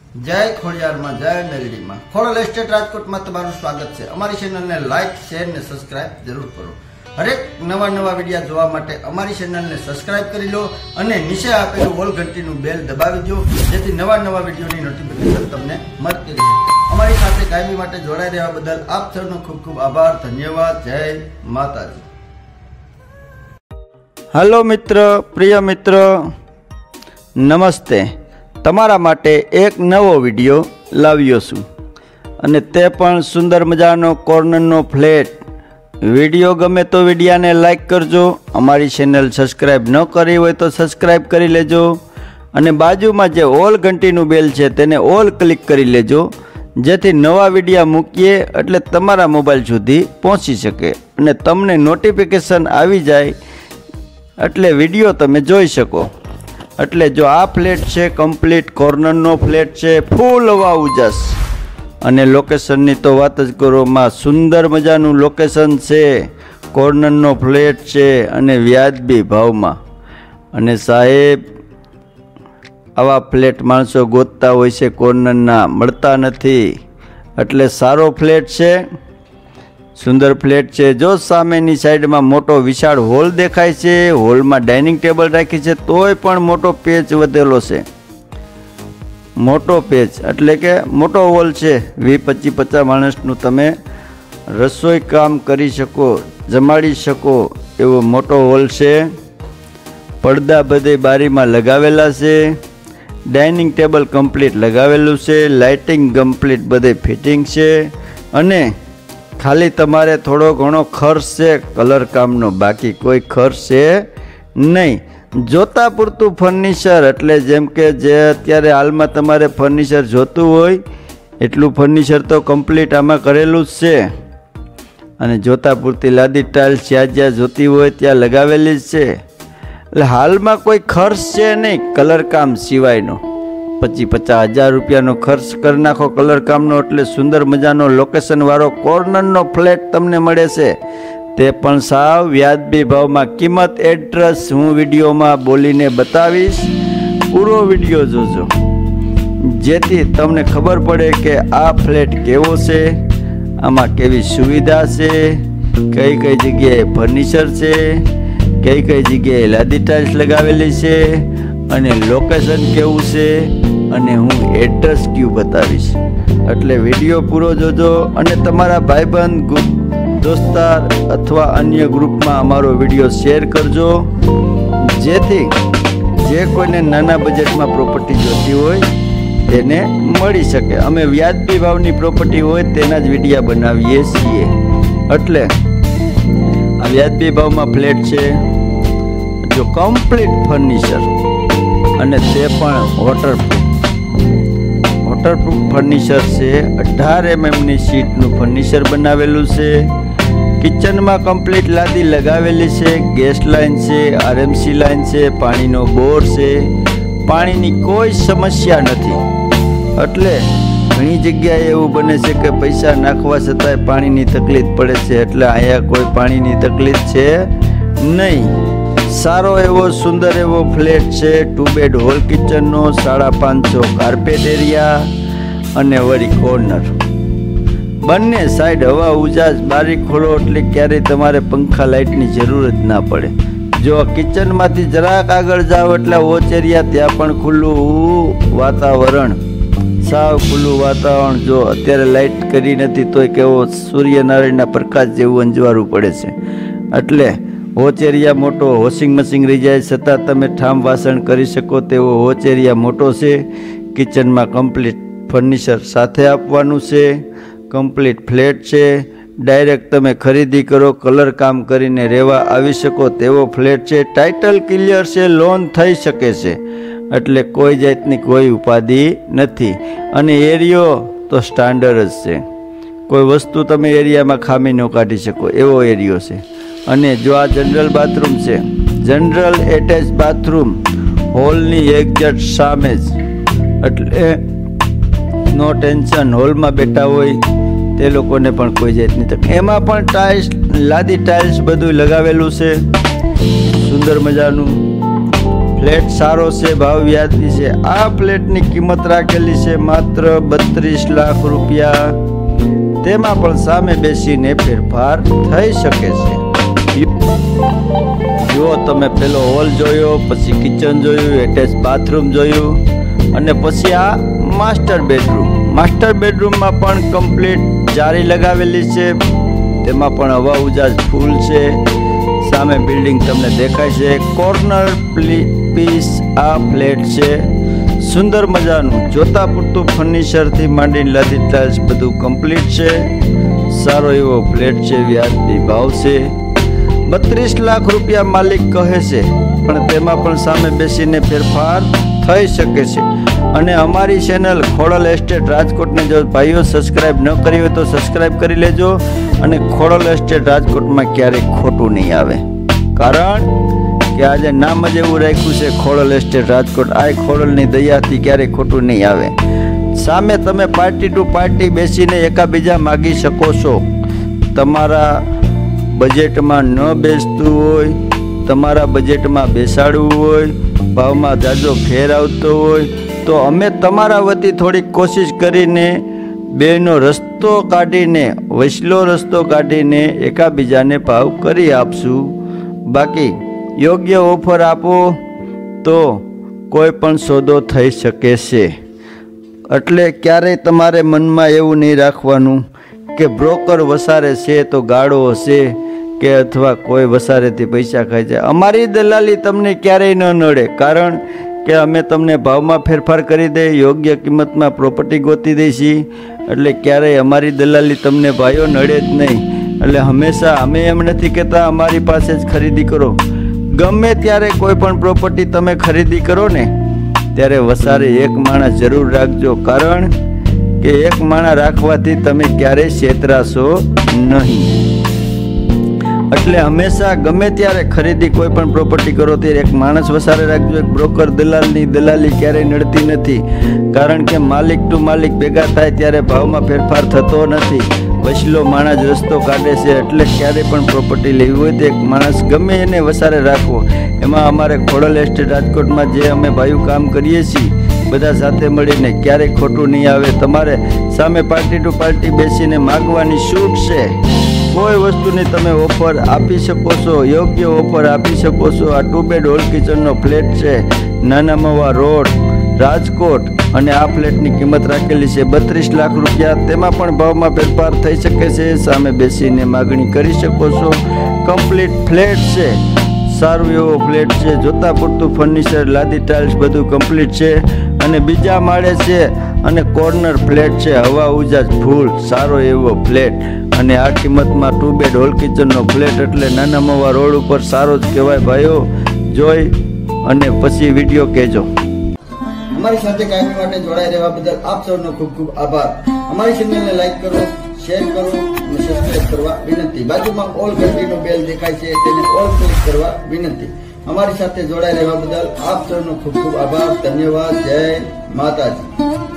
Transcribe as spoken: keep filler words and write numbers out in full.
જય ખોડિયારમાં, જય મેલડીમાં, ખોડલ એસ્ટેટ રાજકોટમાં તમારું સ્વાગત છે। અમારી ચેનલને લાઈક, શેર ને સબસ્ક્રાઇબ જરૂર કરો। હરેક નવા નવા વિડીયો જોવા માટે અમારી ચેનલને સબસ્ક્રાઇબ કરી લો અને નીચે આપેલું ઓલ ઘંટીનું બેલ દબાવી દો, જેથી નવા નવા વિડીયોની નોટિફિકેશન તમને મળતી રહે। અમારી સાથે કાયમી માટે જોડાઈ રહેવા બદલ આપ સૌનો ખૂબ ખૂબ આભાર, ધન્યવાદ। જય માતાજી। હેલો મિત્ર, પ્રિય મિત્ર, નમસ્તે। તમારા માટે એક નવો વિડીયો લાવ્યો છું અને તે પણ સુંદર મજાનો કોર્નરનો ફ્લેટ। વિડીયો ગમે તો વિડીયાને લાઈક કરજો, અમારી ચેનલ સબસ્ક્રાઈબ ન કરી હોય તો સબસ્ક્રાઈબ કરી લેજો અને બાજુમાં જે ઓલ ઘંટીનું બેલ છે તેને ઓલ ક્લિક કરી લેજો, જેથી નવા વિડીયા મૂકીએ એટલે તમારા મોબાઈલ સુધી પહોંચી શકે અને તમને નોટિફિકેશન આવી જાય એટલે વિડીયો તમે જોઈ શકો। એટલે જો આ ફ્લેટ છે કમ્પ્લીટ કોર્નરનો ફ્લેટ છે, ફૂલ હવા ઉજાસ અને લોકેશનની તો વાત જ કરો માં, સુંદર મજાનું લોકેશન છે, કોર્નરનો ફ્લેટ છે અને વ્યાજબી ભાવમાં। અને સાહેબ, આવા ફ્લેટ માણસો ગોતતા હોય છે, કોર્નરના મળતા નથી, એટલે સારો ફ્લેટ છે, સુંદર ફ્લેટ છે। જો સામેની સાઈડમાં મોટો વિશાળ હોલ દેખાય છે, હોલમાં ડાઇનિંગ ટેબલ રાખી છે, તોય પણ મોટો પેચ વધેલો છે, મોટો પેચ એટલે કે મોટો હોલ છે। વીસ પચીસ પચાસ માણસનું તમે રસોઈ કામ કરી શકો, જમાડી શકો એવો મોટો હોલ છે। પડદા બધે બારીમાં લગાવેલા છે, ડાઇનિંગ ટેબલ કમ્પ્લીટ લગાવેલું છે, લાઇટિંગ કમ્પ્લીટ બધે ફિટિંગ છે અને ખાલી તમારે થોડો ઘણો ખર્ચ છે કલર કામનો, બાકી કોઈ ખર્ચ છે નહીં। જોતા પૂરતું ફર્નિચર એટલે જેમ કે જે અત્યારે હાલમાં તમારે ફર્નિચર જોતું હોય એટલું ફર્નિચર તો કમ્પ્લીટ આમાં કરેલું જ છે અને જોતા પૂરતી લાદી ટાઇલ્સ જ્યાં જ્યાં જોતી હોય ત્યાં લગાવેલી જ છે। એટલે હાલમાં કોઈ ખર્ચ છે નહીં કલર કામ સિવાયનો। પચીસ પચાસ હજાર રૂપિયાનો ખર્ચ કરી નાખો કલર કામનો એટલે સુંદર મજાનો લોકેશનવાળો કોર્નરનો ફ્લેટ તમને મળે છે, તે પણ સાવ વ્યાજબી ભાવમાં। કિંમત એડ્રેસ હું વિડીયોમાં બોલીને બતાવીશ, પૂરો વિડીયો જોજો જેથી તમને ખબર પડે કે આ ફ્લેટ કેવો છે, આમાં કેવી સુવિધા છે, કઈ કઈ જગ્યાએ ફર્નિચર છે, કઈ કઈ જગ્યાએ લાદી ટાઇલ્સ લગાવેલી છે અને લોકેશન કેવું છે અને હું એડ્રેસ ક્યુ બતાવીશ। એટલે વિડીયો પૂરો જોજો અને તમારા ભાઈબંધ, દોસ્તાર અથવા અન્ય ગ્રુપમાં અમારો વિડીયો શેર કરજો, જેથી જે કોઈને નાના બજેટમાં પ્રોપર્ટી જોતી હોય તેને મળી શકે। અમે વ્યાજબી ભાવની પ્રોપર્ટી હોય તેના જ વિડીયા બનાવીએ છીએ। એટલે આ વ્યાજબી ભાવમાં ફ્લેટ છે, જો કમ્પ્લીટ ફર્નિચર અને તે પણ વોટરપ્રૂફ વોટરપ્રૂફ ફર્નિચર છે। અઢાર એમએમની સીટનું ફર્નિચર બનાવેલું છે, કિચનમાં કમ્પ્લીટ લાદી લગાવેલી છે, ગેસ લાઇન છે, આરએમસી લાઇન છે, પાણીનો બોર છે, પાણીની કોઈ સમસ્યા નથી। એટલે ઘણી જગ્યાએ એવું બને છે કે પૈસા નાખવા છતાંય પાણીની તકલીફ પડે છે, એટલે અહીંયા કોઈ પાણીની તકલીફ છે નહીં। સારો એવો સુંદર એવો ફ્લેટ છે, ટુ બેડ હોલ કિચનનો, સાડા પાંચસો કાર્પેટ એરિયા અને વળી કોર્નર, બંને સાઈડ હવા ઉજાસ, બારી ખોલો એટલે ક્યારેય તમારે પંખા લાઇટની જરૂર જ ના પડે। જો કિચનમાંથી જરાક આગળ જાઓ એટલે વોચ એરિયા, ત્યાં પણ ખુલ્લું વાતાવરણ, સાવ ખુલ્લું વાતાવરણ। જો અત્યારે લાઇટ કરી નથી તોય કેવો સૂર્યનારાયણના પ્રકાશ જેવું અંજવાળું પડે છે, એટલે વોચ એરિયા મોટો, વોશિંગ મશીન રહી જાય છતાં તમે ઠામ વાસણ કરી શકો તેવો વોચ એરિયા મોટો છે। કિચનમાં કમ્પ્લીટ ફર્નિચર સાથે આપવાનું છે, કમ્પ્લીટ ફ્લેટ છે, ડાયરેક્ટ તમે ખરીદી કરો, કલર કામ કરીને રહેવા આવી શકો તેવો ફ્લેટ છે। ટાઇટલ ક્લિયર છે, લોન થઈ શકે છે, એટલે કોઈ જાતની કોઈ ઉપાધિ નથી અને એરિયો તો સ્ટાન્ડર્ડ જ છે, કોઈ વસ્તુ તમે એરિયામાં ખામી ન કાઢી શકો એવો એરિયો છે। અને જો આ જનરલ બાથરૂમ છે, જનરલ એટેચ બાથરૂમ હોલની એક્ઝેક્ટ સામે જ, એટલે નો ટેન્શન, હોલમાં બેઠા હોય તે લોકોને પણ કોઈ જાતની તકલીફ। એમાં પણ ટાઇલ્સ, લાદી ટાઇલ્સ બધું લગાવેલું છે, સુંદર મજાનું ફ્લેટ સારો છે, ભાવ વ્યાજબી છે। આ ફ્લેટની કિંમત રાખેલી છે માત્ર બત્રીસ લાખ રૂપિયા। તેમાં પણ સામે બેસીને ફેરફાર થઈ શકે છે। જો તમે પેલો હોલ જોયો, પછી કિચન જોયું, એટેચ બાથરૂમ જોયું અને પછી આ માસ્ટર બેડરૂમ। માસ્ટર બેડરૂમમાં પણ કમ્પ્લીટ જારી લગાવેલી છે, તેમાં પણ હવા ઉજાસ ફૂલ છે। સામે બિલ્ડિંગ તમને દેખાય છે। કોર્નર પીસ આ ફ્લેટ છે, સુંદર મજાનું જોતા પૂરતું ફર્નિચરથી માંડીને લાદી ટાઇલ્સ બધું કમ્પ્લીટ છે। સારો એવો ફ્લેટ છે, વ્યાજબી ભાવ છે। બત્રીસ લાખ રૂપિયા માલિક કહે છે, પણ તેમાં પણ સામે બેસીને ફેરફાર થઈ શકે છે। અને અમારી ચેનલ ખોડલ એસ્ટેટ રાજકોટને જો ભાઈઓ સબસ્ક્રાઇબ ન કરી હોય તો સબસ્ક્રાઇબ કરી લેજો। અને ખોડલ એસ્ટેટ રાજકોટમાં ક્યારેય ખોટું નહીં આવે, કારણ કે આજે નામ જ એવું રાખ્યું છે ખોડલ એસ્ટેટ રાજકોટ। આ ખોડલની દયાથી ક્યારેય ખોટું નહીં આવે। સામે તમે પાર્ટી ટુ પાર્ટી બેસીને એકાબીજા માગી શકો છો। તમારા બજેટમાં ન બેસતું હોય, તમારા બજેટમાં બેસાડવું હોય, ભાવમાં જાજો ફેર આવતો હોય તો અમે તમારા વતી થોડીક કોશિશ કરીને બેનો રસ્તો કાઢીને, વસલો રસ્તો કાઢીને એકાબીજાને ભાવ કરી આપશું। બાકી યોગ્ય ઓફર આપો તો કોઈ પણ સોદો થઈ શકે છે। એટલે ક્યારેય તમારે મનમાં એવું નહીં રાખવાનું કે બ્રોકર વસારે છે તો ગાળો હશે કે અથવા કોઈ વસારેથી પૈસા ખાય છે। અમારી દલાલી તમને ક્યારેય ન નડે, કારણ કે અમે તમને ભાવમાં ફેરફાર કરી દઈએ, યોગ્ય કિંમતમાં પ્રોપર્ટી ગોતી દઈશી। એટલે ક્યારેય અમારી દલાલી તમને ભાઈઓ નડે જ નહીં। એટલે હંમેશા અમે એમ નથી કહેતા અમારી પાસે જ ખરીદી કરો। ગમે ત્યારે કોઈ પણ પ્રોપર્ટી તમે ખરીદી કરો ને ત્યારે વસારે એક માણસ જરૂર રાખજો, કારણ કે એક માણસ રાખવાથી તમે ક્યારેય છેતરાશો નહીં। એટલે હંમેશા ગમે ત્યારે ખરીદી કોઈ પણ પ્રોપર્ટી કરો ત્યારે એક માણસ વસારે રાખજો। એક બ્રોકર દલાલની દલાલી ક્યારેય નડતી નથી, કારણ કે માલિક ટુ માલિક ભેગા થાય ત્યારે ભાવમાં ફેરફાર થતો નથી। વસલો માણસ રસ્તો કાઢે છે, એટલે ક્યારેય પણ પ્રોપર્ટી લેવી હોય તો એક માણસ ગમે એને વસારે રાખવો। એમાં અમારે ખોડલ એસ્ટેટ રાજકોટમાં જે અમે ભાઈઓ કામ કરીએ છીએ બધા સાથે મળીને ક્યારેય ખોટું નહીં આવે। તમારે સામે પાર્ટી ટુ પાર્ટી બેસીને માગવાની છૂટ છે। કોઈ વસ્તુની તમે ઓફર આપી શકો છો, યોગ્ય ઓફર આપી શકો છો। આ ટુ બેડ હોલ કિચનનો ફ્લેટ છે, નાના મવા રોડ, રાજકોટ। અને આ ફ્લેટની કિંમત રાખેલી છે બત્રીસ લાખ રૂપિયા। તેમાં પણ ભાવમાં ફેરફાર થઈ શકે છે, સામે બેસીને માગણી કરી શકો છો। કમ્પ્લીટ ફ્લેટ છે, સારું એવો ફ્લેટ છે, જોતા પૂરતું ફર્નિચર, લાદી ટાઇલ્સ બધું કમ્પ્લીટ છે। અને બીજા માળે છે અને કોર્નર ફ્લેટ છે, હવા ઉજાસ ફૂલ, સારો એવો ફ્લેટ। અને આ કિંમતમાં ટુ બેડ હોલ કિચનનો ફ્લેટ એટલે નાના મવા રોડ ઉપર સારો જ કહેવાય। ભાઈઓ જોઈ અને પછી વિડીયો કહેજો। અમારી સાથે કાયમી માટે જોડાઈ રહેવા બદલ આપ સૌનો ખૂબ ખૂબ આભાર। અમારી ચેનલને લાઈક કરો, શેર કરો અને સબસ્ક્રાઇબ કરવા વિનંતી। બાજુમાં ઓલ ઘંટીનો બેલ દેખાય છે, તેને ઓલ ક્લિક કરવા વિનંતી। અમારી સાથે જોડાઈ રહેવા બદલ આપ સૌનો ખૂબ ખૂબ આભાર, ધન્યવાદ, જય માતાજી।